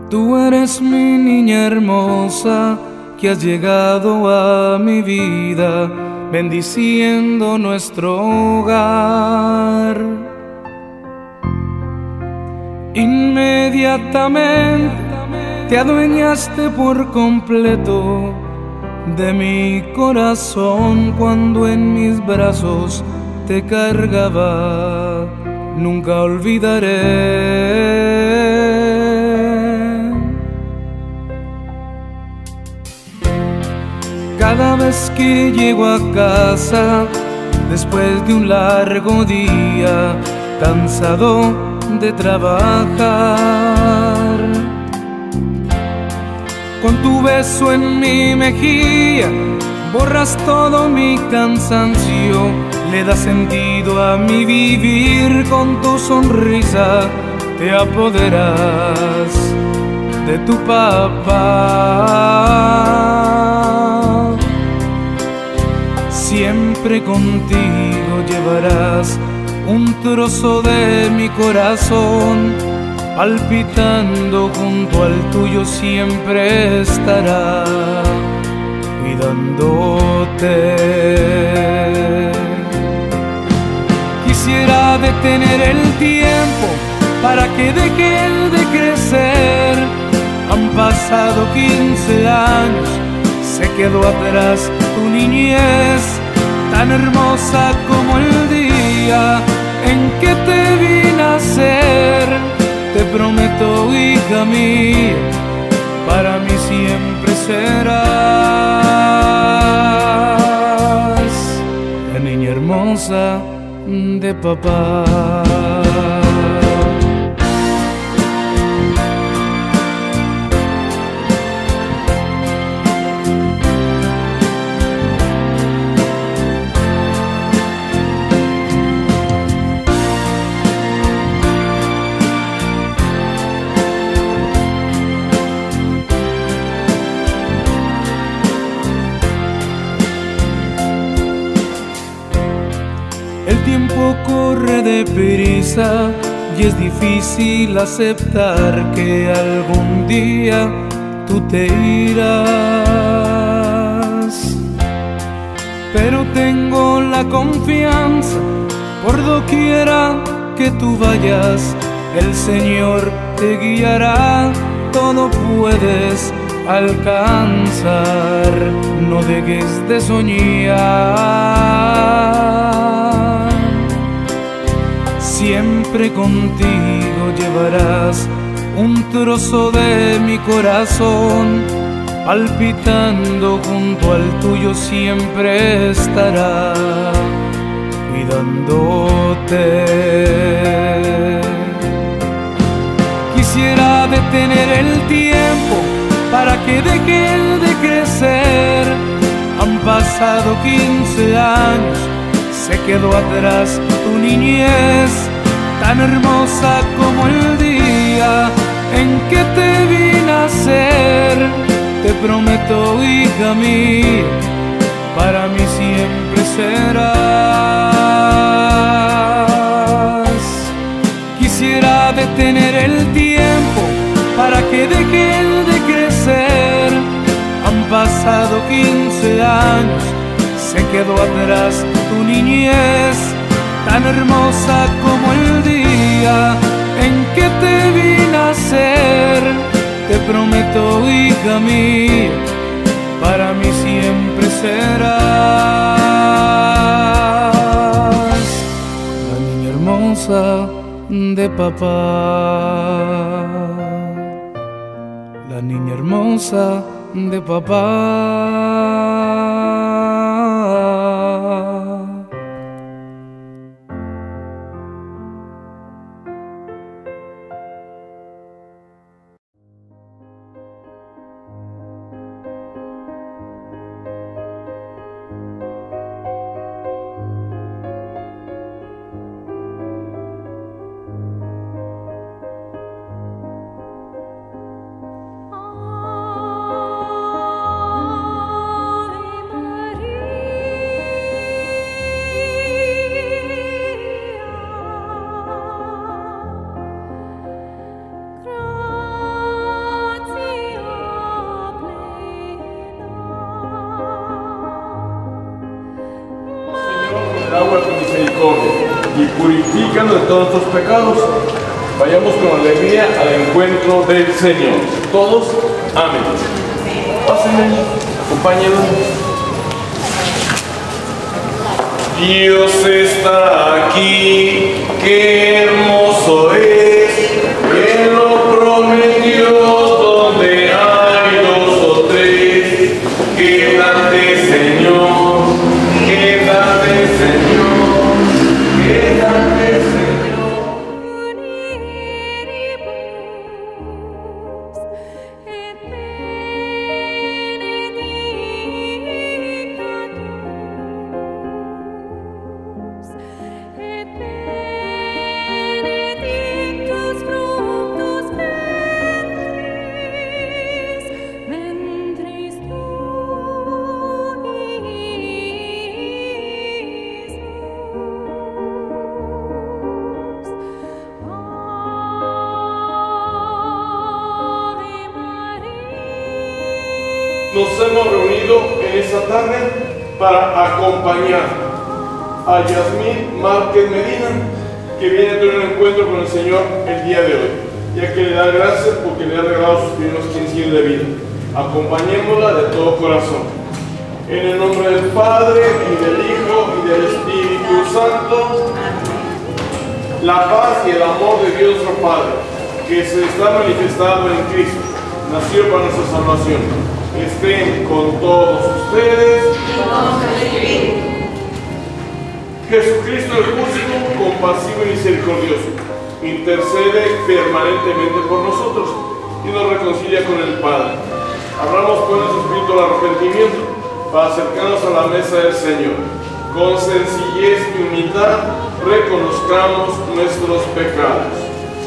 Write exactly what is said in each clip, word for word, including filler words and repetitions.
Tú eres mi niña hermosa que has llegado a mi vida, bendiciendo nuestro hogar. Inmediatamente te adueñaste por completo de mi corazón cuando en mis brazos te cargaba. Nunca olvidaré cada vez que llego a casa después de un largo día, cansado de trabajar. Con tu beso en mi mejilla borras todo mi cansancio, le das sentido a mi vivir. Con tu sonrisa te apoderas de tu papá. Siempre contigo llevarás un trozo de mi corazón, palpitando junto al tuyo siempre estará, cuidándote. Quisiera detener el tiempo para que dejen de crecer. Han pasado quince años, se quedó atrás tu niñez, tan hermosa como el día en que te vi nacer. Te prometo, hija mía, para mí siempre serás la niña hermosa de papá. El tiempo corre deprisa y es difícil aceptar que algún día tú te irás. Pero tengo la confianza, por doquiera que tú vayas, el Señor te guiará, todo puedes alcanzar. No dejes de soñar, siempre contigo llevarás un trozo de mi corazón, palpitando junto al tuyo siempre estará, cuidándote. Quisiera detener el tiempo para que dejen de crecer. Han pasado quince años, se quedó atrás tu niñez, tan hermosa como el día en que te vi nacer. Te prometo, hija mía, para mí siempre serás. Quisiera detener el tiempo para que dejen de crecer. Han pasado quince años, se quedó atrás tu niñez, tan hermosa como el día en que te vi nacer. Te prometo, hija mía, para mí siempre serás la niña hermosa de papá, la niña hermosa de papá. purifícanos de todos nuestros pecados. Vayamos con alegría al encuentro del Señor. Todos, amén. Pásenme, acompáñenos. Dios está aquí, qué hermoso es, Él lo prometió, donde hay dos o tres. Quédate, Señor, quédate, Señor, quédate, Señor. Nos hemos reunido en esta tarde para acompañar a Yasmín Márquez Medina, que viene a tener un encuentro con el Señor el día de hoy, ya que le da gracias porque le ha regalado sus primeros quince años de vida. Acompañémosla de todo corazón. En el nombre del Padre, y del Hijo, y del Espíritu Santo, la paz y el amor de Dios nuestro Padre, que se está manifestando en Cristo, nació para nuestra salvación, estén con todos ustedes. Jesucristo el justo, compasivo y misericordioso, intercede permanentemente por nosotros y nos reconcilia con el Padre. Abramos con nuestro espíritu al arrepentimiento para acercarnos a la mesa del Señor. Con sencillez y humildad reconozcamos nuestros pecados.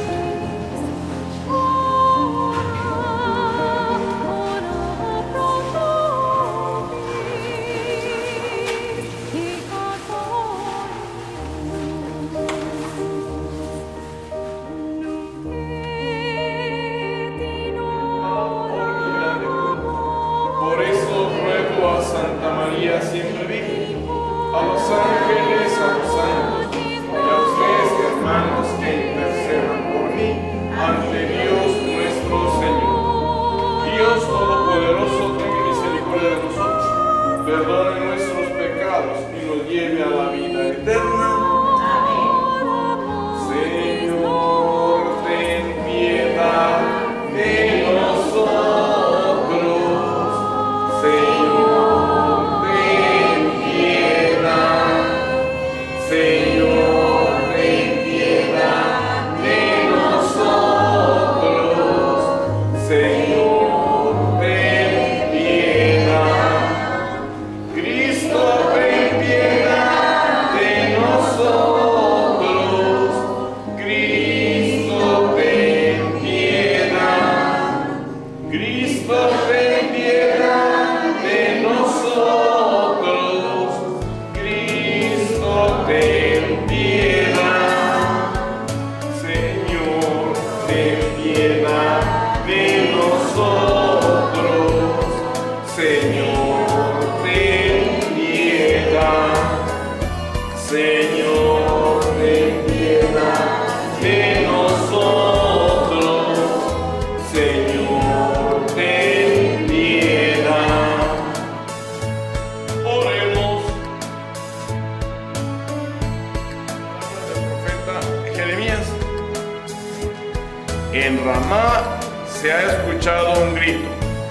En Ramá se ha escuchado un grito,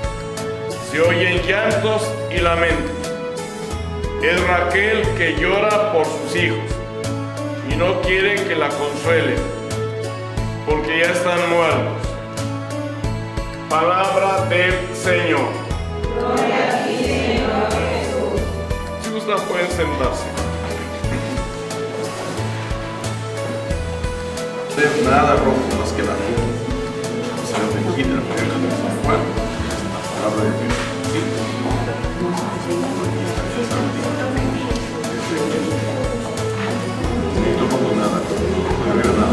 se oyen llantos y lamentos. Es Raquel que llora por sus hijos y no quiere que la consuelen, porque ya están muertos. Palabra del Señor. Gloria a ti, Señor Jesús. Si gustan pueden sentarse. Nada rojo más que la vida. Se lo bendiga, bueno, palabra de Dios. No toco nada, no veo nada.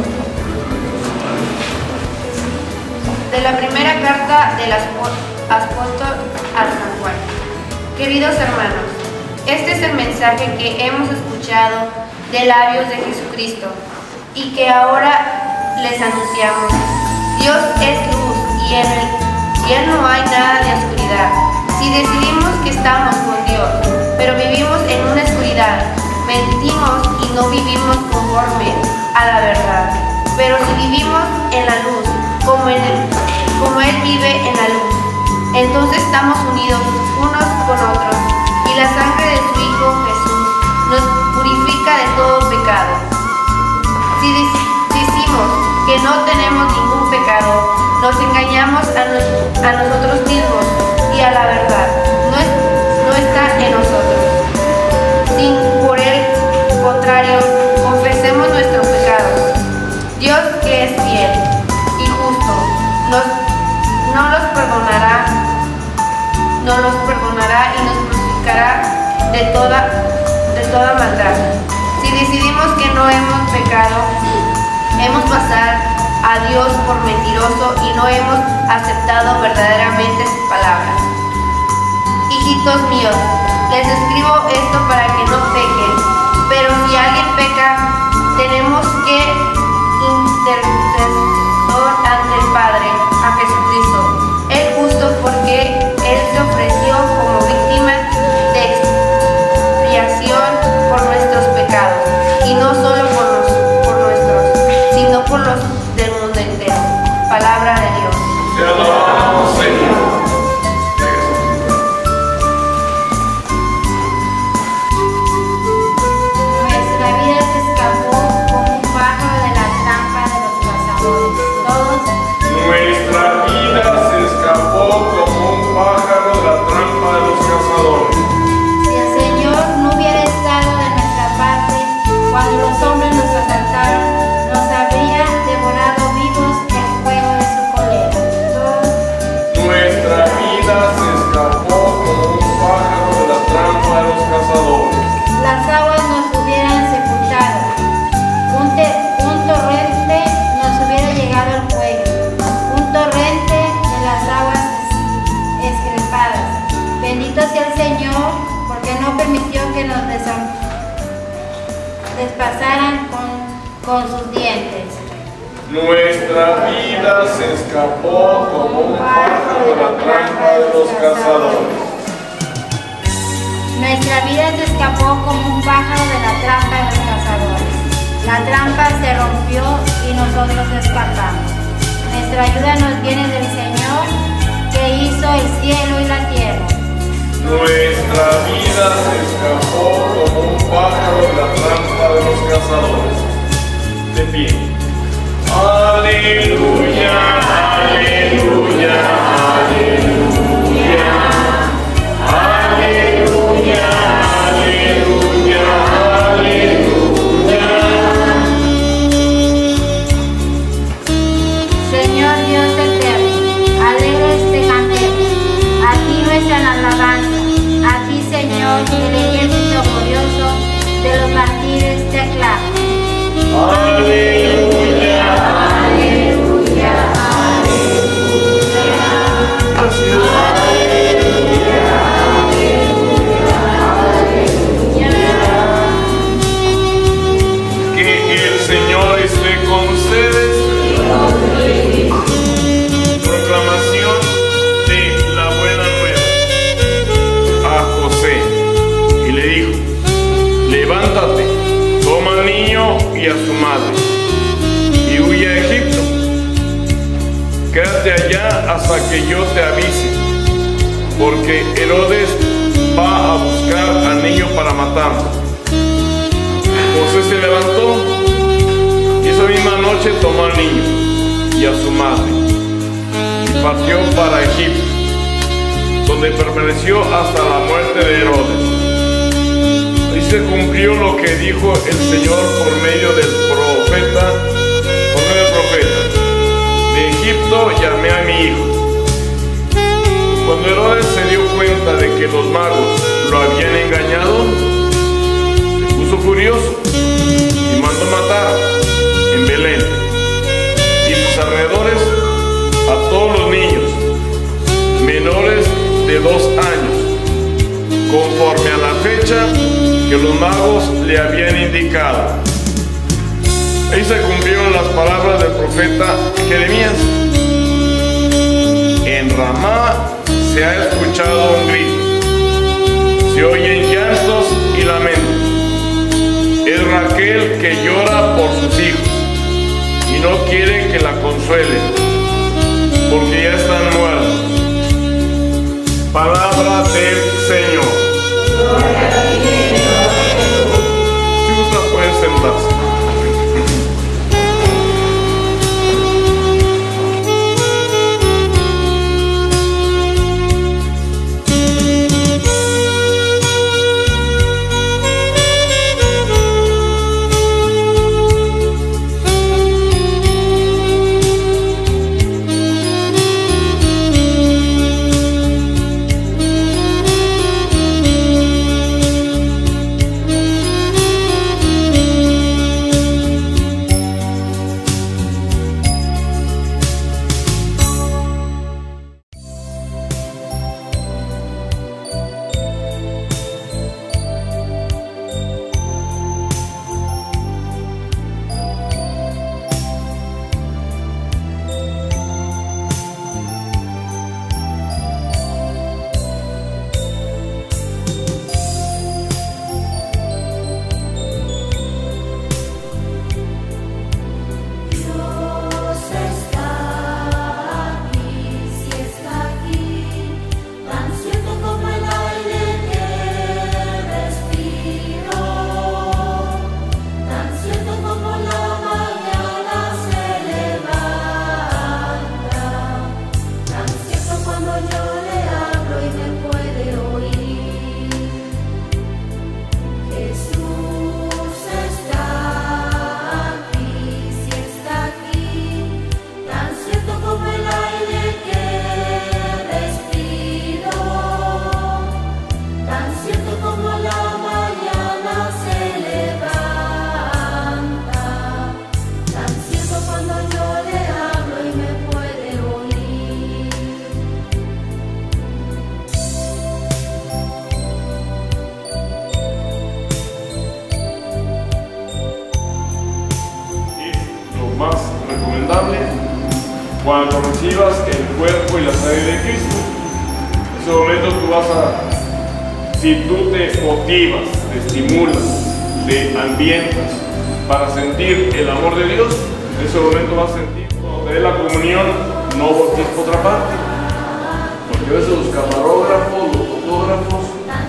De la primera carta del apóstol a San Juan. Queridos hermanos, este es el mensaje que hemos escuchado de labios de Jesucristo y que ahora les anunciamos. Dios es luz y en él, y él no hay nada de oscuridad. Si decidimos que estamos con Dios, pero vivimos en una oscuridad, mentimos y no vivimos conforme a la verdad. Pero si vivimos en la luz, como, en el, como Él vive en la luz, entonces estamos unidos unos con otros, y la sangre de su Hijo Jesús nos purifica de todo pecado. Si decimos que no tenemos ningún pecado, nos engañamos a, nos, a nosotros mismos y a la verdad no, es, no está en nosotros. Si por el contrario confesemos nuestros pecados, Dios, que es fiel y justo, nos, no los perdonará, no los perdonará y nos purificará de toda, de toda maldad. Si decidimos que no hemos pecado, hemos pasado a Dios por mentiroso y no hemos aceptado verdaderamente sus palabras. Hijitos míos, les escribo esto para que no pequen, pero si alguien peca, tenemos que intercesor ante el Padre, a Jesucristo, el justo, porque Él se ofreció como víctima de expiación por nuestros pecados, y no solo por, los, por nuestros, sino por los del mundo entero. Palabra de Dios. Te alabamos, Señor. Nuestra vida se escapó como un pájaro de la trampa de los cazadores. Todos. Nuestra vida se escapó como un pájaro de la trampa de los cazadores. Si el Señor no hubiera estado de nuestra parte cuando los hombres nos asaltaron, nos habría devorado vivos el fuego de su cólera. Todos. Nuestra vida se escapó como un pájaro de la trampa de los cazadores. Las aguas nos hubieran sepultado, un, te, un torrente nos hubiera llegado al cuello, un torrente de las aguas excrepadas. Bendito sea el Señor, porque no permitió que nos desam- despasaran con, con sus dientes. Nuestra vida se escapó como un pájaro de la trampa de los cazadores. Nuestra vida se escapó como un pájaro de la trampa de los cazadores. La trampa se rompió y nosotros escapamos. Nuestra ayuda nos viene del Señor, que hizo el cielo y la tierra. Nuestra vida se escapó como un pájaro de la trampa de los cazadores. De pie. Aleluya, aleluya, aleluya. Aleluya, aleluya, aleluya. Señor Dios eterno, alegra este cantero. A ti nuestra alabanza. A ti, Señor, el ejército glorioso de los mártires te aclama. Aleluya, aleluya, aleluya. Gracias. Que el Señor esté con ustedes. Proclamación de la buena nueva a José. Y le dijo: levántate, toma al niño y a su madre, y huye a Egipto. Quédate allá hasta que yo te avise, porque Herodes va a buscar al niño para matarlo. José se levantó y esa misma noche tomó al niño y a su madre y partió para Egipto, donde permaneció hasta la muerte de Herodes. Ahí se cumplió lo que dijo el Señor por medio del profeta, por medio del profeta: de Egipto llamé a mi hijo. Cuando Herodes se dio cuenta de que los magos lo habían engañado, se puso furioso y mandó matar en Belén y sus alrededores a todos los niños menores de dos años conforme a la fecha que los magos le habían indicado. Ahí se cumplieron las palabras del profeta Jeremías. En Ramá se ha escuchado un grito, se oyen llantos y lamentos. Es Raquel que llora por sus hijos y no quiere que la consuelen, porque ya están muertos. Palabra del Señor. Si gustan pueden sentarse. Más recomendable cuando recibas el cuerpo y la sangre de Cristo. En ese momento tú vas a, si tú te motivas, te estimulas, te ambientas para sentir el amor de Dios, en ese momento vas a sentir, cuando te dé la comunión, no voltees por otra parte, porque a veces los camarógrafos, los fotógrafos,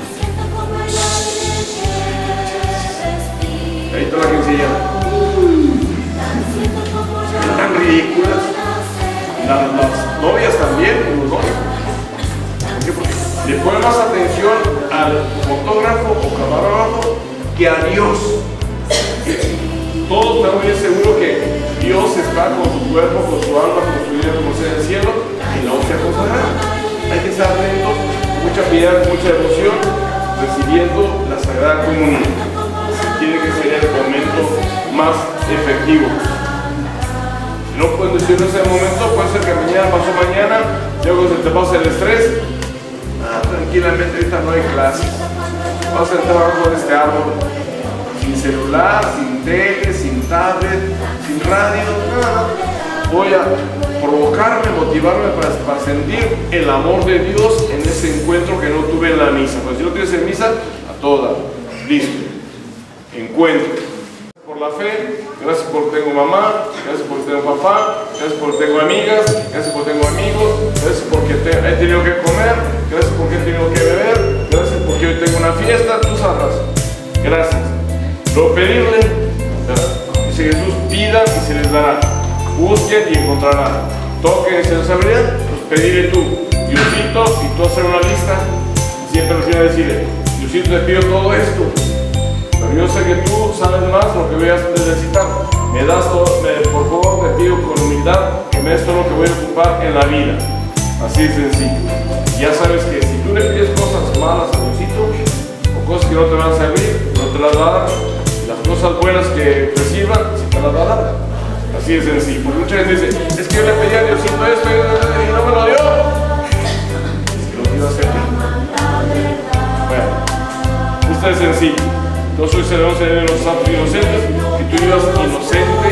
ahí está la quinceañera, tan ridículas, las, las novias también, los novios. ¿Por qué? Porque le ponen más atención al fotógrafo o camarógrafo que a Dios. Todos estamos bien seguros que Dios está con su cuerpo, con su alma, con su vida, como sea en el cielo, y la hostia consagrada. Hay que estar atentos, mucha piedad, mucha devoción, recibiendo la Sagrada Comunión. Tiene que ser el momento más efectivo. No puedes decirlo en ese momento, puede ser que mañana pasó mañana, luego se te pasa el estrés. Ah, tranquilamente, ahorita no hay clases. Vas a entrar abajo de este árbol, sin celular, sin tele, sin tablet, sin radio, nada. Voy a provocarme, motivarme para, para sentir el amor de Dios en ese encuentro que no tuve en la misa. Pues si no tienes en misa, a toda, listo, encuentro. Por la fe, gracias por tengo mamá, gracias por tengo papá, gracias por tengo amigas, gracias por tengo amigos, gracias porque te, he tenido que comer, gracias porque he tenido que beber, gracias porque hoy tengo una fiesta, tú sabrás. Gracias. Luego pedirle, dice Jesús, pidan y se les dará, busquen y encontrarán, toquen y se les abrirá, pues pedirle tú, Diosito, y tú hacer una lista, siempre al final decirle, Diosito, te pido todo esto. Pero yo sé que tú sabes más lo que voy a necesitar. Me das todo, me, por favor, te pido con humildad que me des todo lo que voy a ocupar en la vida. Así de sencillo. Ya sabes que si tú le pides cosas malas a Diosito, o cosas que no te van a servir, no te las va a dar. Las cosas buenas que reciban, sí te las va a dar. Así de sencillo. Porque mucha gente dice, es que yo le pedí a Diosito esto y no me lo dio. Es que lo quiero hacer. Bueno. celebramos en los santos inocentes, que tú vivas inocente,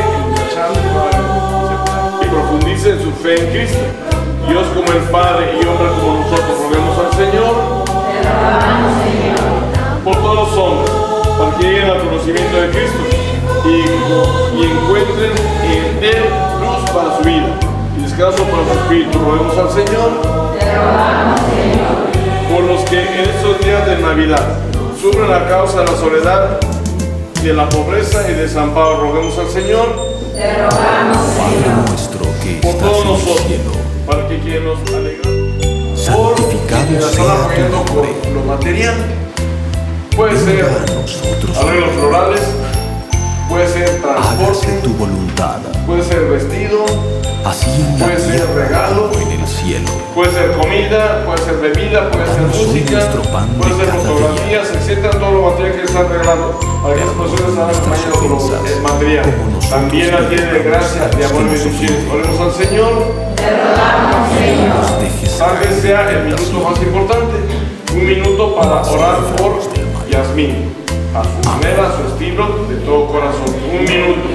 y profundice en su fe en Cristo. Dios como el Padre y hombre como nosotros, roguemos al Señor por todos los hombres, para que lleguen al conocimiento de Cristo y, y encuentren en Él luz para su vida y descanso para su espíritu. Roguemos al Señor por los que en estos días de Navidad sufren a causa de la soledad, de la pobreza y desamparo. Roguemos al Señor por todos nosotros, para que quien nos alegra santificado por sea tu por nombre. lo material, puede ser arreglos florales, puede ser Hágase transporte, tu voluntad, puede ser vestido, así en la puede ser tierra regalo, como en el cielo. puede ser comida, puede ser bebida, puede ser Danos hoy música, nuestro pan de puede ser cada fotografías, etcétera, todo lo material que está regalado. Para que las personas hagan acompañado por lo eh, material. También la tiene de gracia, de amor y bendiciones. Oremos al Señor. Tal vez sea el minuto más importante. Un minuto para orar por Yasmín. A su manera, a su estilo, de todo corazón. Un minuto.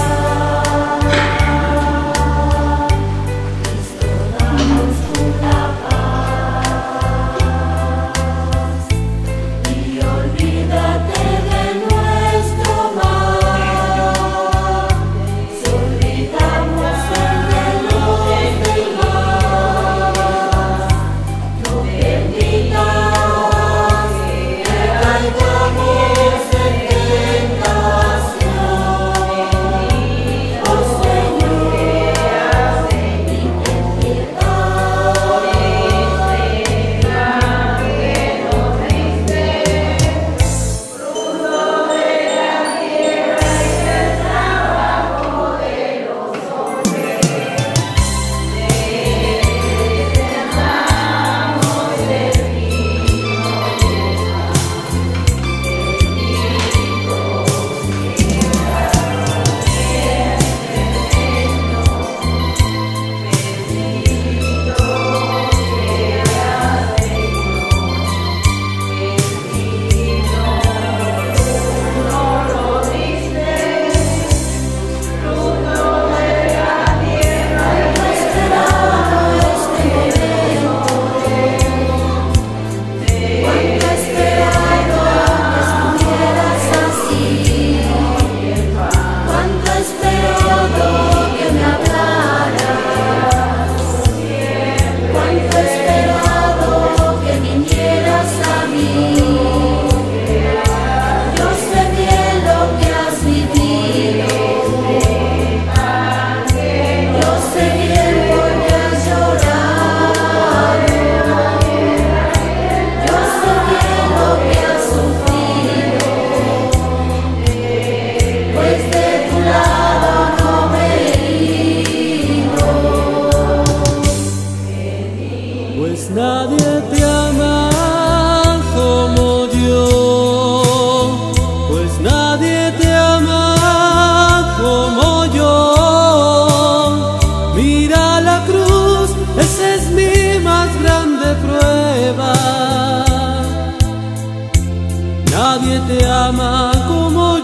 Nadie te ama como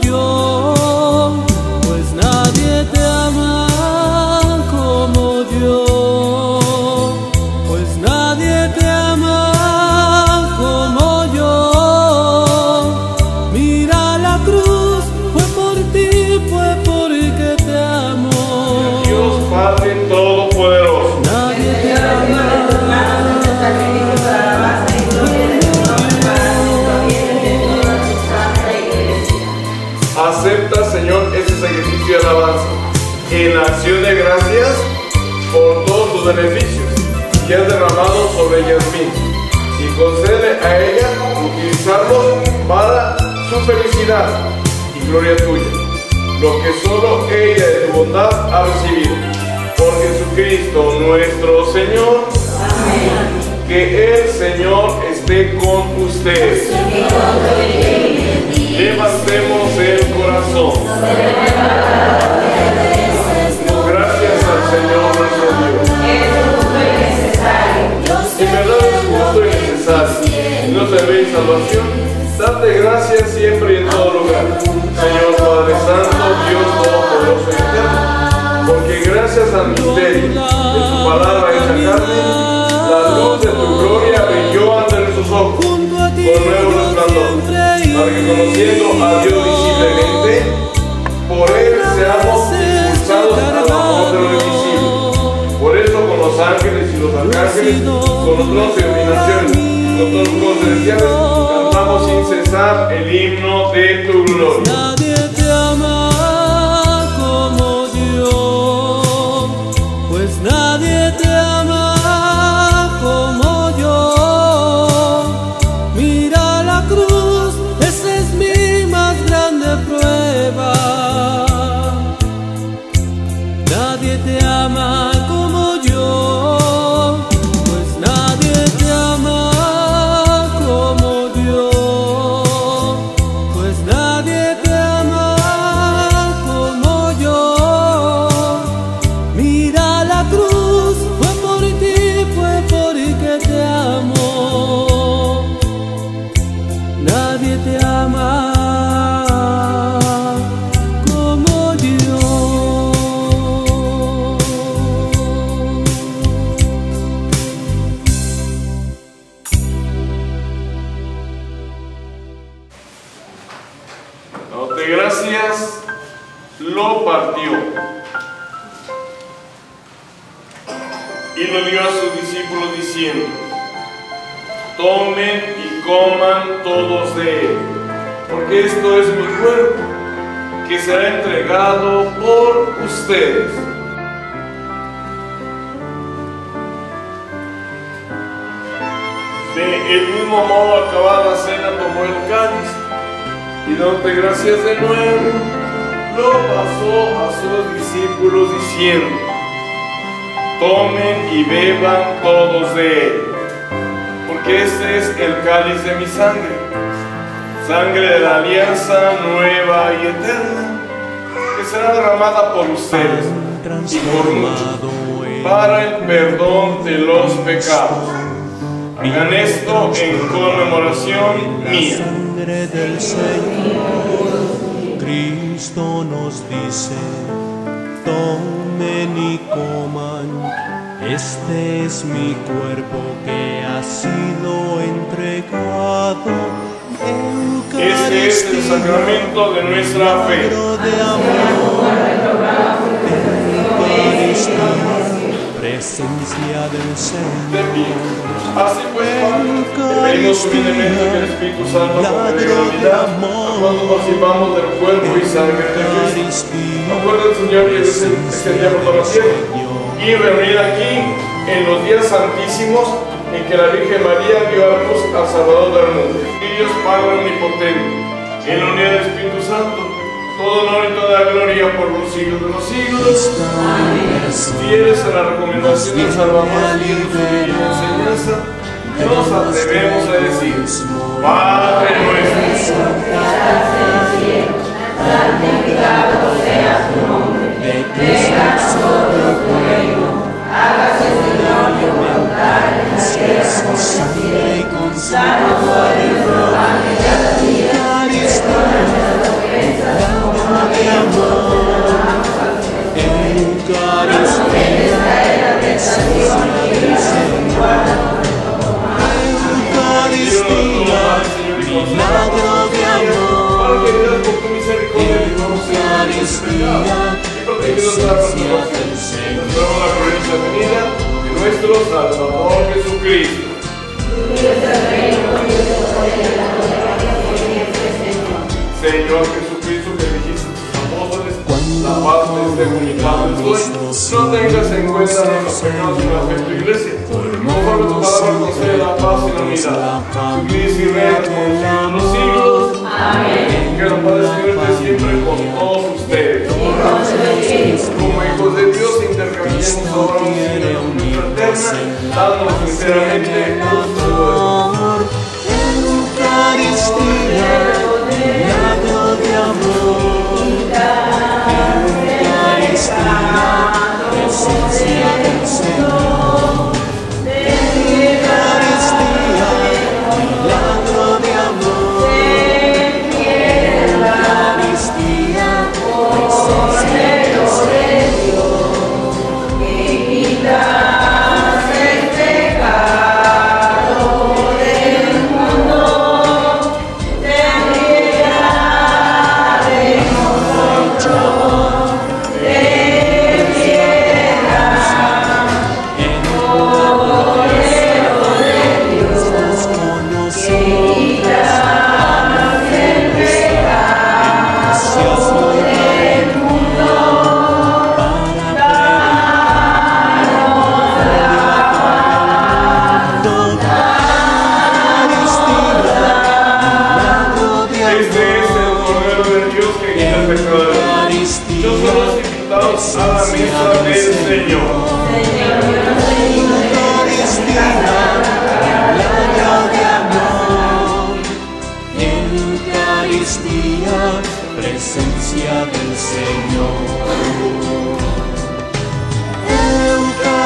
yo, pues nadie te ama como yo, pues nadie te ama como yo. Mira la cruz, fue por ti, fue porque te amo. Dios Padre Todopoderoso, Nadie te ama. acepta, Señor, este sacrificio de alabanza en acción de gracias por todos tus beneficios que has derramado sobre Yasmín, y concede a ella utilizarlos para su felicidad y gloria tuya, lo que solo ella de tu bondad ha recibido. Por Jesucristo nuestro Señor. Amén. Que el Señor esté con ustedes. Levantemos el corazón. Gracias al Señor nuestro Dios. En verdad es justo y necesario. No se ve salvación. Date gracias siempre y en todo lugar. palabra hecha carne, la luz de tu gloria brilló ante nuestros ojos con nuevo resplandor, para que conociendo a Dios visiblemente, por él seamos impulsados al amor de lo invisible. Por eso con los ángeles y los arcángeles, con los tronos y dominaciones, con todos los cosas celestiales, cantamos sin cesar el himno de tu gloria. Nadie te ama como yo, pues nadie te ama como yo. Mira la cruz, esa es mi más grande prueba. Nadie te ama como yo, pues nadie te ama como yo, pues nadie te ama como yo. Mira la cruz, fue por ti, fue por que te amo. Nadie te ama como yo. Dándote gracias, lo partió y lo dio a sus discípulos diciendo: tomen y coman todos de él, porque esto es mi cuerpo, que será entregado por ustedes. De el mismo modo, acabada la cena, tomó el cáliz y dándote gracias de nuevo, lo pasó a sus discípulos diciendo: tomen y beban todos de él, porque este es el cáliz de mi sangre, sangre de la alianza nueva y eterna, que será derramada por ustedes y por muchos para el perdón de los pecados. Hagan esto en conmemoración mía. Sangre del Señor, Cristo nos dice: tomen y coman, este es mi cuerpo que ha sido entregado. Este es el sacramento de nuestra fe. De amor, Eucaristía, presencia del Señor. Así pues, Padre, te pedimos humildemente que el Espíritu Santo conceda unidad cuando participamos del cuerpo y sangre de Cristo. Acuérdate, Señor, que es este día por toda la tierra y reunir aquí en los días santísimos en que la Virgen María dio a luz al Salvador del mundo. Y Dios Padre omnipotente, en la unidad del Espíritu Santo, todo honor y toda gloria por los siglos de los siglos. Amén. Fieles a la recomendación del Salvador y en su enseñanza, nos atrevemos a decir: Padre nuestro, santificado sea tu nombre, venga a nosotros tu reino, hágase Señor tu voluntad en la tierra como en el cielo. Danos hoy nuestro pan de cada día, perdona nuestras ofensas como también nosotros perdonamos a los que nos ofenden. No nos dejes caer en la tentación y líbranos del mal. Milagro de amor, para que veas por tu misericordia y Eucaristía, presencia del Señor. la gloriosa venida de nuestro Salvador Jesucristo. Señor Jesucristo, que dijiste a tus apóstoles: la paz esté comunicada en hoy, no tengas en cuenta nuestros pecados sino la fe de tu iglesia. Conforme tu palabra concede la paz y la unidad. Tu Cristo y reina por los siglos. Amén. Que la paz del Señor esté siempre con todos ustedes. Como hijos de Dios, intercambiemos ahora un signo de eterna, dándonos sinceramente nuestro amor. Eucaristía, milagro de amor. Eucaristía, presencia del Señor. Eucaristía, milagro de amor. Eucaristía, presencia del Señor.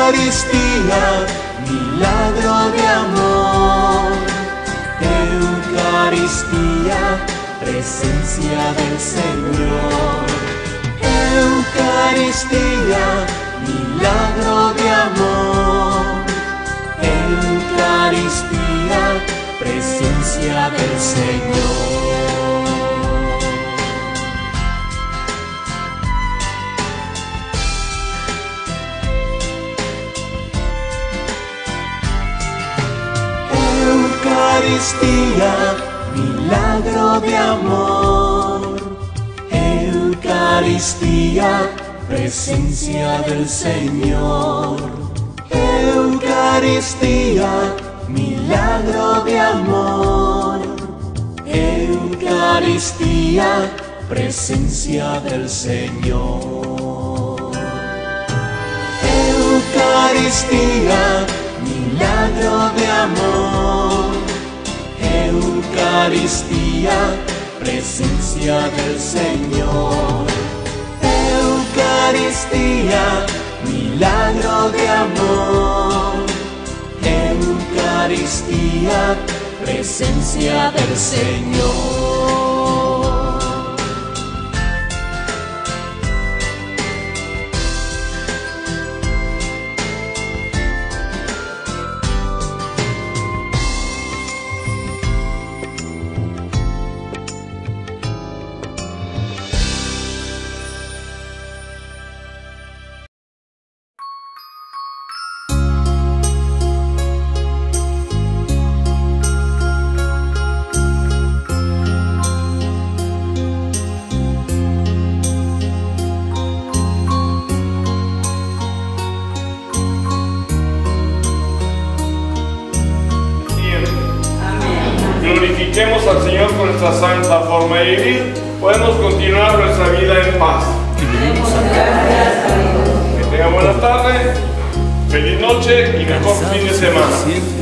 Eucaristía, milagro de amor. Eucaristía, presencia del Señor. Eucaristía, milagro de amor. Eucaristía, presencia del Señor. Eucaristía, milagro de amor. Eucaristía, presencia del Señor. Eucaristía, milagro de amor. Eucaristía, presencia del Señor. Eucaristía, milagro de amor. Eucaristía, presencia del Señor. Eucaristía, milagro de amor. Eucaristía, presencia del Señor. Glorifiquemos al Señor con nuestra santa forma de vivir. Podemos continuar nuestra vida en paz. Que tengan buena tarde, feliz noche y mejor fin de semana.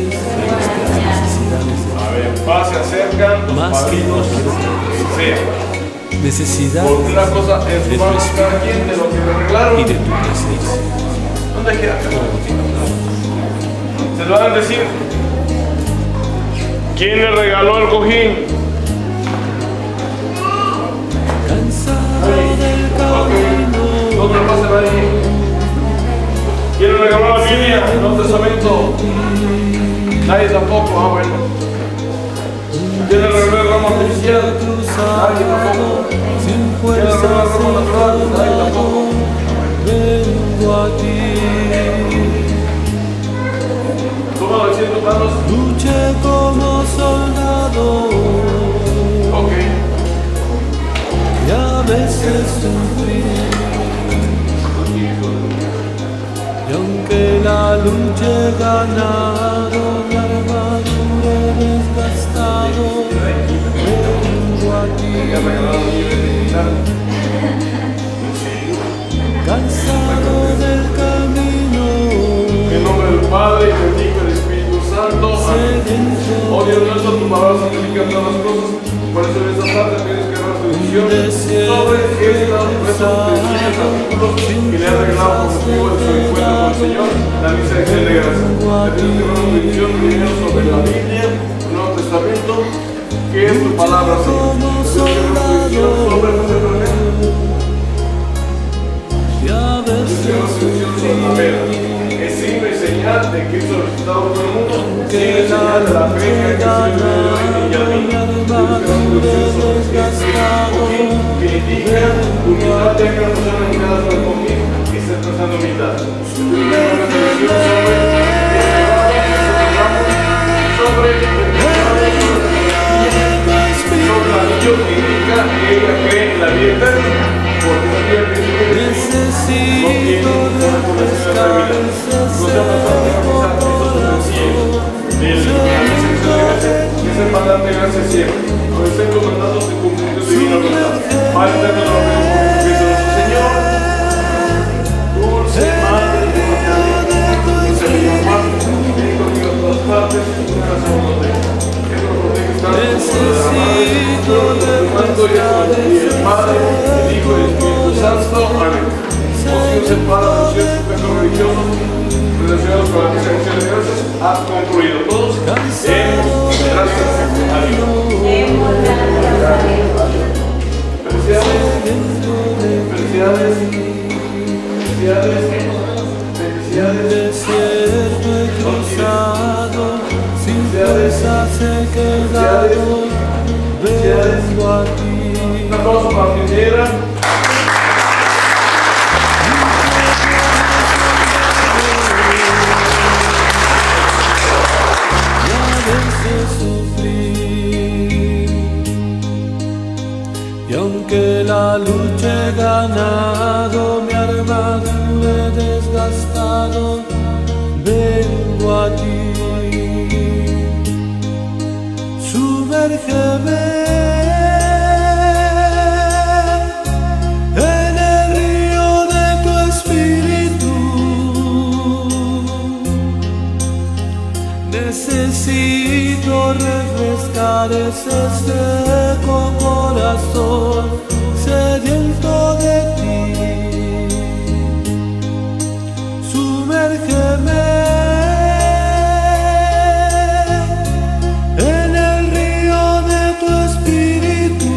A ver, paz, se acercan los padrinos, sea. Necesidad Por una cosa en su mano cada quien de lo que le arreglaron. y de tu presencia. ¿Dónde queda? Se lo van a decir. ¿Quién le regaló el cojín? Cansado del camino. ¿Dónde lo pasan ahí? ¿Quién le regaló la Biblia? ¿El Nuevo Testamento? Nadie tampoco. Ah, bueno. ¿Quién le regaló el ramo artificial? Nadie tampoco. Sin ¿Quién le regaló el fuerzas ramo natural? Nadie tampoco. vengo a ti. Tómalo de ciento manos. Luché como soldado Ok. y a veces sufrí. Y aunque la lucha he ganado, la armadura he desgastado, vengo a ti. Cansado del camino, En nombre del Padre, y del Hijo y del Espíritu Santo. Amén. Oh Dios nuestro, tu palabra significa todas las cosas. Por eso en esta tarde tienes que dar tu bendición sobre estos utensilios, artículos que le han regalado con motivo de su encuentro con el Señor, la misa de acción de gracias. Le pido que una bendición primero sobre la Biblia, el Nuevo Testamento, que es tu palabra, Señor. Le pido que una bendición sobre el sacramento. y a veces Es signo y señal de Cristo resucitado por el mundo, signo y señal de la fe que hay que se le y a mí. Que indica humildad, ya que no son unidas por el cojín y se expresando humildad. Una bendición sobre sobre sobre la anillo que indica que ella cree en la vida eterna, porque no tiene principio de necesito es el mandante de gracia siempre. Por el centro mandado se cumple tu divina voluntad. Padre eterno, te lo pedimos por Cristo nuestro Señor. Dulce Madre de Dios, Señor Juan, ven conmigo a todas partes, nunca se nos deja. Que nos proteja tanto como de la mano. El Padre, el Hijo y el Espíritu Santo. Amén. Oh Dios, el Padre, los cielos, religiosos, con la acción de gracias ha concluido. Todos demos gracias a Dios. Felicidades, felicidades, felicidades, felicidades. Desierto he cruzado, sin fuerzas he quedado, vengo a ti. Un aplauso para la ingeniera. Y aunque la lucha he ganado, mi armadura he desgastado, vengo a ti. Sumérgeme en el río de tu espíritu. Necesito refrescar ese seco corazón sediento de ti. Sumérgeme en el río de tu espíritu.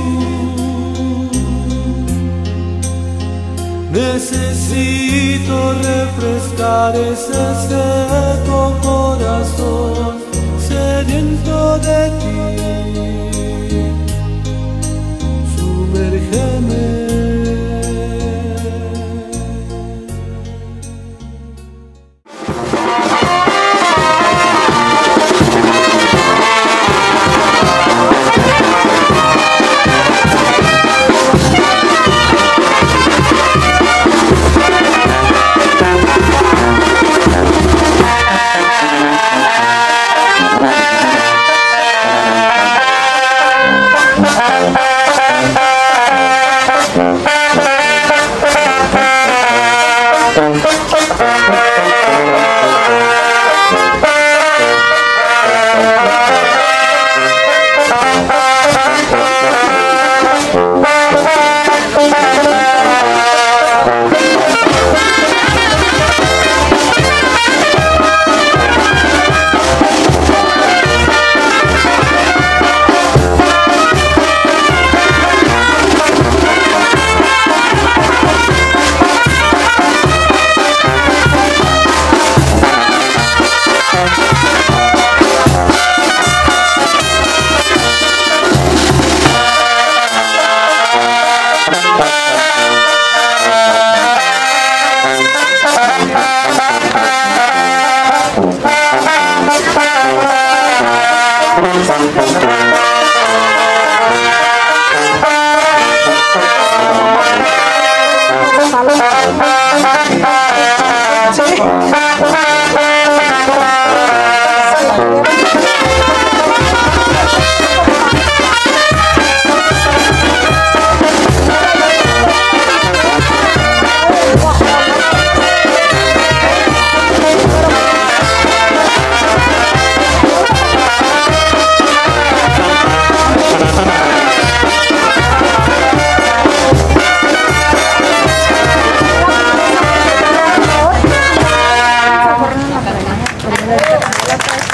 Necesito refrescar ese seco corazón sediento de ti. Sumérgeme. La